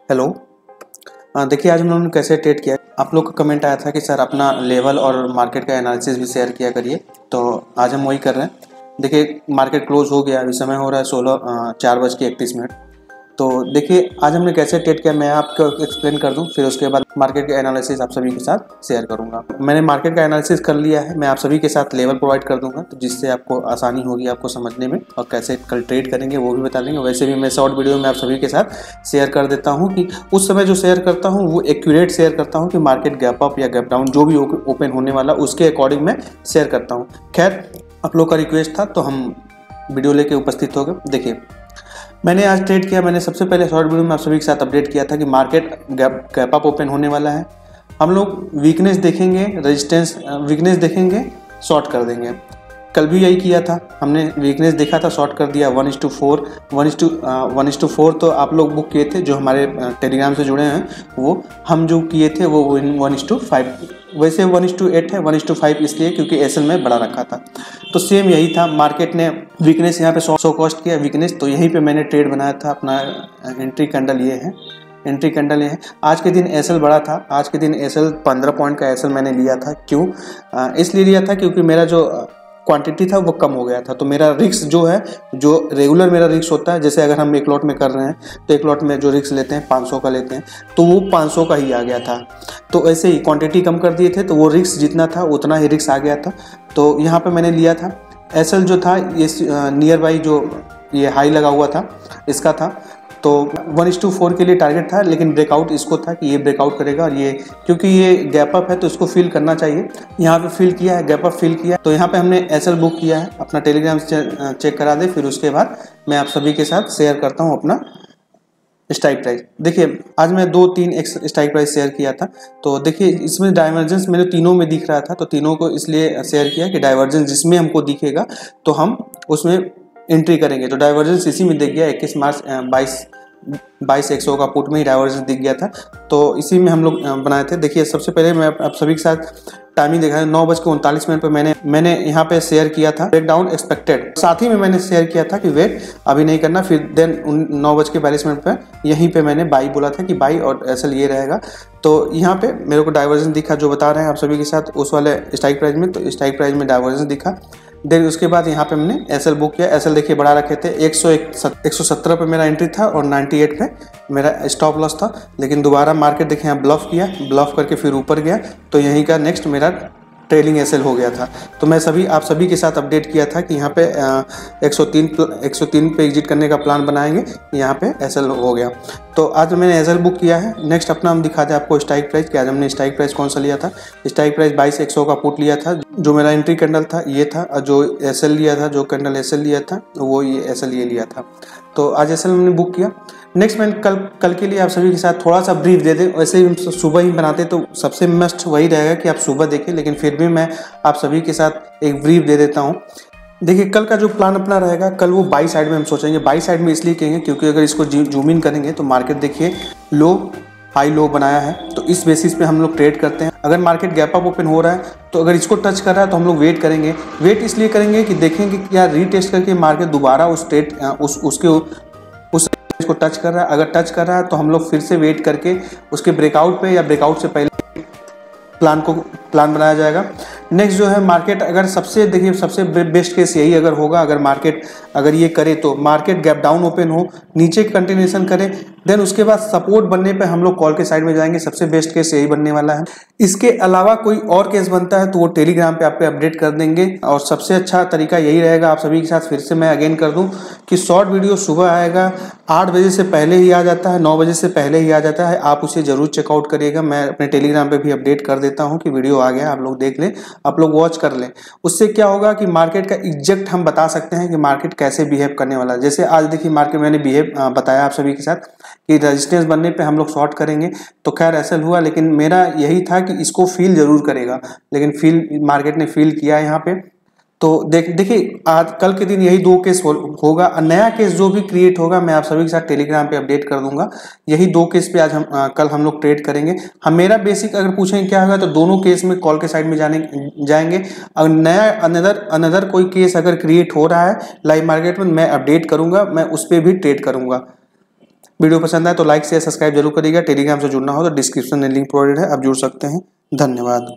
Hello. देखिए आज हम लोगों ने कैसे ट्रेड किया। आप लोग का कमेंट आया था कि सर अपना लेवल और मार्केट का एनालिसिस भी शेयर किया करिए, तो आज हम वही कर रहे हैं। देखिए मार्केट क्लोज हो गया, अभी समय हो रहा है 4:31। तो देखिए आज हमने कैसे ट्रेड किया मैं आपको एक्सप्लेन कर दूं, फिर उसके बाद मार्केट का एनालिसिस आप सभी के साथ शेयर करूंगा। मैंने मार्केट का एनालिसिस कर लिया है, मैं आप सभी के साथ लेवल प्रोवाइड कर दूंगा, तो जिससे आपको आसानी होगी आपको समझने में, और कैसे कल ट्रेड करेंगे वो भी बता देंगे। वैसे भी मैं शॉर्ट वीडियो में आप सभी के साथ शेयर कर देता हूँ कि उस समय जो शेयर करता हूँ वो एक्यूरेट शेयर करता हूँ कि मार्केट गैप अप या गैप डाउन जो भी ओपन होने वाला उसके अकॉर्डिंग मैं शेयर करता हूँ। खैर आप लोग का रिक्वेस्ट था तो हम वीडियो लेके उपस्थित हो गए। देखिए मैंने आज ट्रेड किया, मैंने सबसे पहले शॉर्ट वीडियो में आप सभी के साथ अपडेट किया था कि मार्केट गैप अप ओपन होने वाला है। हम लोग वीकनेस देखेंगे, रेजिस्टेंस वीकनेस देखेंगे, शॉर्ट कर देंगे। कल भी यही किया था, हमने वीकनेस देखा था, शॉर्ट कर दिया 1:4 1:4। तो आप लोग बुक किए थे जो हमारे टेलीग्राम से जुड़े हैं, वो हम जो किए थे वो 1:5, वैसे 1:8 है, 1:5 इसलिए क्योंकि एसएल में बड़ा रखा था। तो सेम यही था, मार्केट ने वीकनेस यहाँ पे शो कॉस्ट किया वीकनेस, तो यहीं पे मैंने ट्रेड बनाया था। अपना एंट्री कैंडल ये है, एंट्री कैंडल ये है। आज के दिन एसएल बड़ा था, आज के दिन एसएल 15 पॉइंट का एसएल मैंने लिया था। क्यों इसलिए लिया था क्योंकि मेरा जो क्वांटिटी था वो कम हो गया था। तो मेरा रिस्क जो है, जो रेगुलर मेरा रिस्क होता है, जैसे अगर हम एक लॉट में कर रहे हैं तो एक लॉट में जो रिस्क लेते हैं 500 का लेते हैं, तो वो 500 का ही आ गया था। तो ऐसे ही क्वांटिटी कम कर दिए थे तो वो रिस्क जितना था उतना ही रिस्क आ गया था। तो यहाँ पे मैंने लिया था एसएल जो था ये नियर बाई जो ये हाई लगा हुआ था इसका था, तो 1:4 के लिए टारगेट था, लेकिन ब्रेकआउट इसको था कि ये ब्रेकआउट करेगा, और ये क्योंकि ये गैप अप है तो इसको फिल करना चाहिए। यहाँ पे फिल किया है, गैप अप फिल किया, तो यहाँ पे हमने एसएल बुक किया है। अपना टेलीग्राम चेक करा दे, फिर उसके बाद मैं आप सभी के साथ शेयर करता हूँ अपना स्ट्राइक प्राइस। देखिए आज मैं 2-3 स्ट्राइक प्राइस शेयर किया था, तो देखिए इसमें डाइवर्जेंस मेरे तीनों में दिख रहा था, तो तीनों को इसलिए शेयर किया कि डाइवर्जेंस जिसमें हमको दिखेगा तो हम उसमें एंट्री करेंगे। तो डाइवर्जेंस इसी में दिख गया, 21 मार्च 22 का पुट में ही डाइवर्जेंस दिख गया था, तो इसी में हम लोग बनाए थे। देखिए सबसे पहले मैं आप सभी के साथ टाइमिंग देखा है, 9:39 पर मैंने यहाँ पे शेयर किया था ब्रेकडाउन एक्सपेक्टेड, साथ ही में मैंने शेयर किया था कि वेट अभी नहीं करना। फिर देन 9:42 पर यहीं पे मैंने बाई बोला था कि बाई और एसएल ये रहेगा। तो यहाँ पे मेरे को डाइवर्जेंस दिखा जो बता रहे हैं आप सभी के साथ उस वाले स्ट्राइक प्राइस में, तो स्ट्राइक प्राइस में डाइवर्जेंस दिखा। देन उसके बाद यहाँ पे हमने एसएल बुक किया। एसएल देखिए बढ़ा रखे थे, 117 पे मेरा एंट्री था और 98 पे मेरा स्टॉप लॉस था, लेकिन दोबारा मार्केट देखिए यहाँ ब्लफ किया, ब्लफ करके फिर ऊपर गया, तो यहीं का नेक्स्ट मेरा ट्रेलिंग एसएल हो गया था। तो मैं आप सभी के साथ अपडेट किया था कि यहाँ पे 103 पे एग्जिट करने का प्लान बनाएंगे, यहाँ पे एसएल हो गया। तो आज मैंने एसएल बुक किया है। नेक्स्ट अपना हम दिखाते हैं आपको स्ट्राइक प्राइस कि आज हमने स्ट्राइक प्राइस कौन सा लिया था। स्ट्राइक प्राइस 22,100 का पुट लिया था, जो मेरा एंट्री कैंडल था ये था, और जो एसएल लिया था, जो कैंडल एसएल लिया था वो ये एसएल ये लिया था। तो आज एसएल हमने बुक किया। नेक्स्ट मैं कल के लिए आप सभी के साथ थोड़ा सा ब्रीफ दे दें। वैसे ही सुबह ही बनाते तो सबसे मस्ट वही रहेगा कि आप सुबह देखें, लेकिन फिर भी मैं आप सभी के साथ एक ब्रीफ दे देता हूँ। देखिए कल का जो प्लान अपना रहेगा, कल वो बाई साइड में हम सोचेंगे। बाई साइड में इसलिए कहेंगे क्योंकि अगर इसको जूम इन करेंगे तो मार्केट देखिए लो हाई लो बनाया है, तो इस बेसिस पे हम लोग ट्रेड करते हैं। अगर मार्केट गैप अप ओपन हो रहा है तो अगर इसको टच कर रहा है तो हम लोग वेट करेंगे। वेट इसलिए करेंगे कि देखेंगे कि यार रीटेस्ट करके मार्केट दोबारा उस को टच कर रहा है। अगर टच कर रहा है तो हम लोग फिर से वेट करके उसके ब्रेकआउट पे या ब्रेकआउट से पहले प्लान बनाया जाएगा। नेक्स्ट जो है मार्केट अगर सबसे बेस्ट केस यही अगर होगा, अगर मार्केट अगर ये करे तो मार्केट गैप डाउन ओपन हो, नीचे कंटिन्यूएशन करे, देन उसके बाद सपोर्ट बनने पे हम लोग कॉल के साइड में जाएंगे। सबसे बेस्ट केस यही बनने वाला है। इसके अलावा कोई और केस बनता है तो वो टेलीग्राम पे आपको अपडेट कर देंगे, और सबसे अच्छा तरीका यही रहेगा। आप सभी के साथ फिर से मैं अगेन कर दूं कि शॉर्ट वीडियो सुबह आएगा, 8 बजे से पहले ही आ जाता है, 9 बजे से पहले ही आ जाता है। आप उसे जरूर चेकआउट करिएगा। मैं अपने टेलीग्राम पे भी अपडेट कर देता हूँ कि वीडियो आ गया, आप लोग देख लें, आप लोग वॉच कर लें। उससे क्या होगा कि मार्केट का एग्जैक्ट हम बता सकते हैं कि मार्केट कैसे बिहेव करने वाला है। जैसे आज देखिए मार्केट मैंने बताया आप सभी के साथ कि रेजिस्टेंस बनने पे हम लोग शॉर्ट करेंगे, तो खैर एसएल हुआ, लेकिन मेरा यही था कि इसको फील जरूर करेगा, लेकिन मार्केट ने फील किया यहाँ पे। तो देखिए आज कल के दिन यही 2 केस होगा। नया केस जो भी क्रिएट होगा मैं आप सभी के साथ टेलीग्राम पे अपडेट कर दूंगा। यही 2 केस पे आज कल हम लोग ट्रेड करेंगे। हम मेरा बेसिक अगर पूछेंगे क्या होगा तो दोनों केस में कॉल के साइड में जाएंगे। अगर नया अनदर कोई केस अगर क्रिएट हो रहा है लाइव मार्केट में, मैं अपडेट करूंगा, मैं उस पर भी ट्रेड करूंगा। वीडियो पसंद आए तो लाइक शेयर सब्सक्राइब जरूर करिएगा। टेलीग्राम से जुड़ना हो तो डिस्क्रिप्शन में लिंक प्रोवाइडेड है, आप जुड़ सकते हैं। धन्यवाद।